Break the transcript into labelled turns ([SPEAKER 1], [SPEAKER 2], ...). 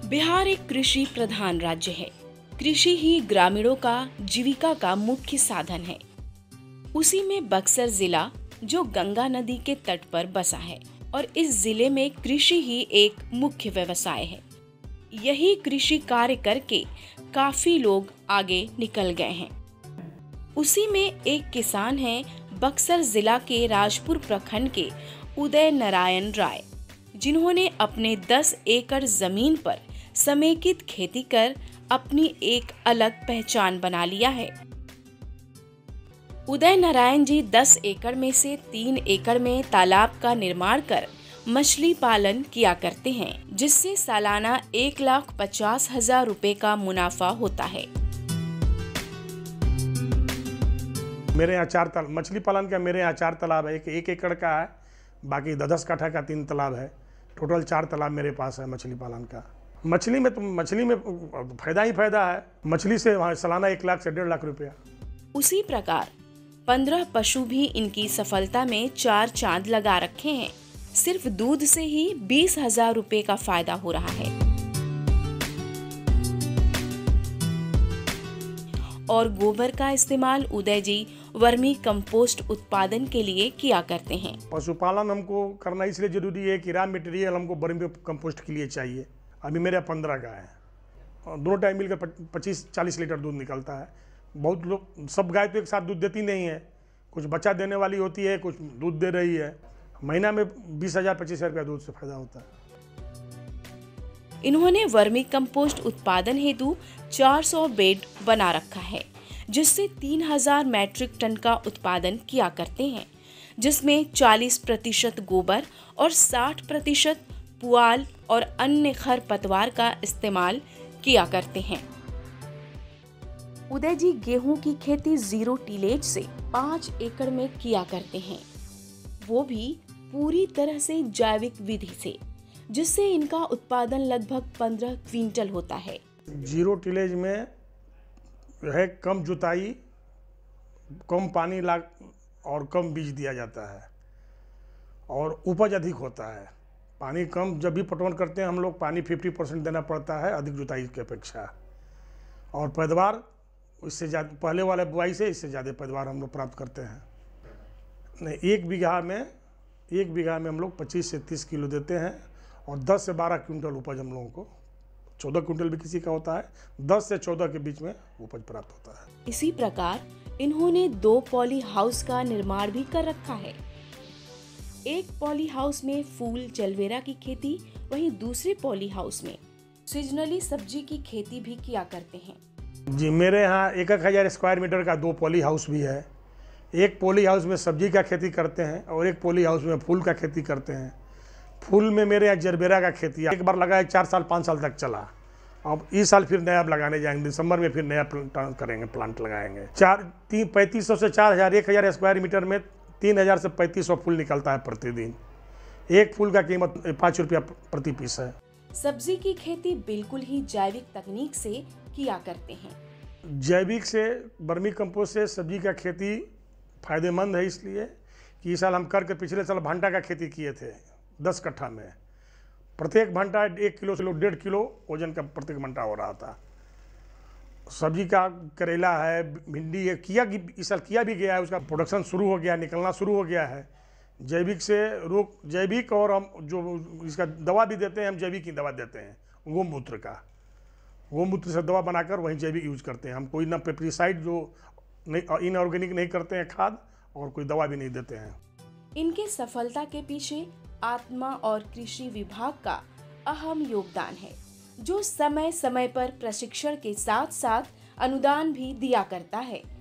[SPEAKER 1] बिहार एक कृषि प्रधान राज्य है। कृषि ही ग्रामीणों का जीविका का मुख्य साधन है। उसी में बक्सर जिला जो गंगा नदी के तट पर बसा है और इस जिले में कृषि ही एक मुख्य व्यवसाय है। यही कृषि कार्य करके काफी लोग आगे निकल गए हैं। उसी में एक किसान हैं बक्सर जिला के राजपुर प्रखंड के उदय नारायण राय, जिन्होंने अपने 10 एकड़ जमीन पर समेकित खेती कर अपनी एक अलग पहचान बना लिया है। उदय नारायण जी 10 एकड़ में से 3 एकड़ में तालाब का निर्माण कर मछली पालन किया करते हैं, जिससे सालाना 1,50,000 रुपए का मुनाफा होता है।
[SPEAKER 2] मेरे यहाँ 4 तालाब मछली पालन का, मेरे यहाँ 4 तालाब है। एक एकड़ का है, बाकी 10 कट्ठा का 3 तालाब है। टोटल 4 तालाब मेरे पास है मछली पालन का। मछली में फायदा ही फायदा है। मछली से सालाना 1 लाख से 1.5 लाख रुपया।
[SPEAKER 1] उसी प्रकार 15 पशु भी इनकी सफलता में 4 चांद लगा रखे हैं। सिर्फ दूध से ही 20,000 रुपए का फायदा हो रहा है। और गोबर का इस्तेमाल उदय जी वर्मी कंपोस्ट उत्पादन के लिए किया करते हैं।
[SPEAKER 2] पशुपालन हमको करना इसलिए जरूरी है कि रॉ मटेरियल हमको वर्मी कंपोस्ट के लिए चाहिए। अभी मेरा 15 का है और दोनों टाइम मिलकर 25-40 लीटर दूध निकलता है। बहुत लोग, सब गाय तो एक साथ दूध देती नहीं है, कुछ बच्चा देने वाली होती है, कुछ दूध दे रही है। महीना में 20,000-25,000 रुपया दूध से फायदा होता है।
[SPEAKER 1] इन्होंने वर्मी कंपोस्ट उत्पादन हेतु 400 बेड बना रखा है, जिससे 3,000 मैट्रिक टन का उत्पादन किया करते हैं, जिसमें 40% गोबर और 60% पुआल और अन्य खरपतवार का इस्तेमाल किया करते हैं। उदय जी गेहूं की खेती 0 टिलेज से 5 एकड़ में किया करते हैं, वो भी पूरी तरह से जैविक विधि से, जिससे इनका उत्पादन लगभग 15 क्विंटल होता है।
[SPEAKER 2] 0 टिलेज में है कम जुताई, कम पानी और कम बीज दिया जाता है और उपज अधिक होता है। पानी कम जब भी पटवन करते हैं हम लोग, पानी 50% देना पड़ता है अधिक जुताई की अपेक्षा। और पैदावार इससे ज़्यादा, पहले वाले बुआई से इससे ज़्यादा पैदावार हम लोग प्राप्त करते हैं। नहीं, एक बीघा में हम लोग 25 से 30 किलो देते हैं और 10 से 12 क्विंटल उपज हम लोगों को, 14 क्विंटल भी किसी का होता है, 10 से 14 के बीच में उपज प्राप्त होता है।
[SPEAKER 1] इसी प्रकार इन्होंने 2 पॉली हाउस का निर्माण भी कर रखा है। एक पॉली हाउस में फूल जलवेरा की खेती, वहीं दूसरे पॉली हाउस में सीजनली सब्जी की खेती भी किया करते हैं।
[SPEAKER 2] जी, मेरे यहाँ 1,000 स्क्वायर मीटर का 2 पॉली हाउस भी है। एक पॉली हाउस में सब्जी का खेती करते हैं और एक पॉली हाउस में फूल का खेती करते हैं। फूल में मेरे यहाँ जरबेरा का खेती एक बार लगाया, 4 साल 5 साल तक चला। अब इस साल फिर नया लगाने जाएंगे, दिसंबर में फिर नया प्लांट लगाएंगे। 3,500 से 4,000, 1,000 स्क्वायर मीटर में 3,000 से 3,500 फूल निकलता है प्रतिदिन। एक फूल का कीमत 5 रुपया प्रति पीस है।
[SPEAKER 1] सब्जी की खेती बिल्कुल ही जैविक तकनीक से किया करते हैं।
[SPEAKER 2] जैविक से, वर्मी कंपोस्ट से सब्जी का खेती फायदेमंद है, इसलिए कि इस साल हम करके पिछले साल भंटा का खेती किए थे 10 कट्ठा में। प्रत्येक भंटा 1 किलो से 1.5 किलो वजन का प्रत्येक भंटा हो रहा था। सब्जी का करेला है, भिंडी है, इस साल किया भी गया है, उसका प्रोडक्शन शुरू हो गया, निकलना शुरू हो गया है। जैविक और हम जो इसका दवा भी देते हैं, हम जैविक की दवा देते हैं। गोमूत्र से दवा बनाकर वहीं जैविक यूज करते हैं हम। कोई ना पेस्टिसाइड जो नहीं, इनऑर्गेनिक नहीं करते हैं खाद, और कोई दवा भी नहीं देते हैं।
[SPEAKER 1] इनके सफलता के पीछे आत्मा और कृषि विभाग का अहम योगदान है, जो समय समय पर प्रशिक्षण के साथ साथ अनुदान भी दिया करता है।